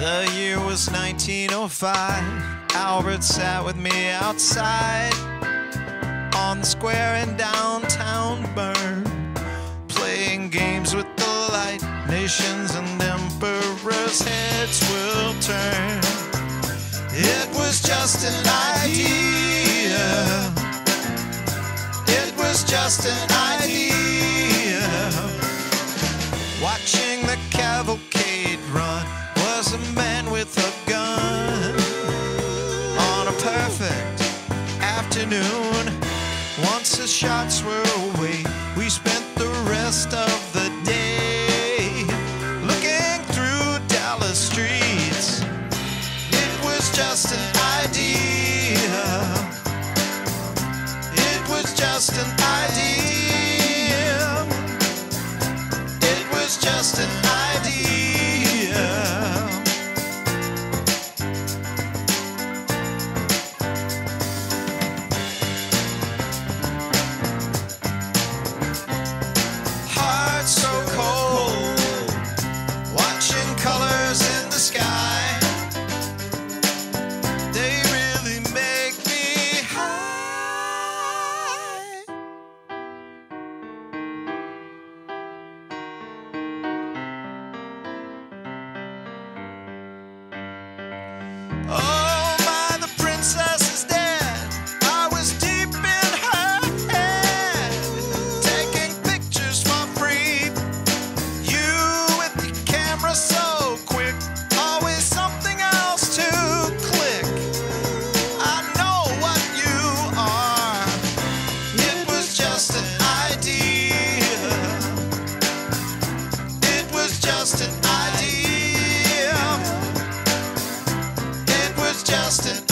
The year was 1905. Albert sat with me outside on the square in downtown Bern, playing games with the light. Nations and emperors' heads will turn. It was just an idea. It was just an idea. Watching the cavalcade run was a man with a gun. On a perfect afternoon, once the shots were away, we spent the rest of the day looking through Dallas streets. It was just an idea. It was just an idea. It was just an idea. Heart so cold, watching colors in the sky. They really make me high. Oh my, the princess is dead. I was deep in her head, taking pictures for free. You with the camera so quick, always something else to click. I know what you are. It was just an idea. It was just an idea. It was just an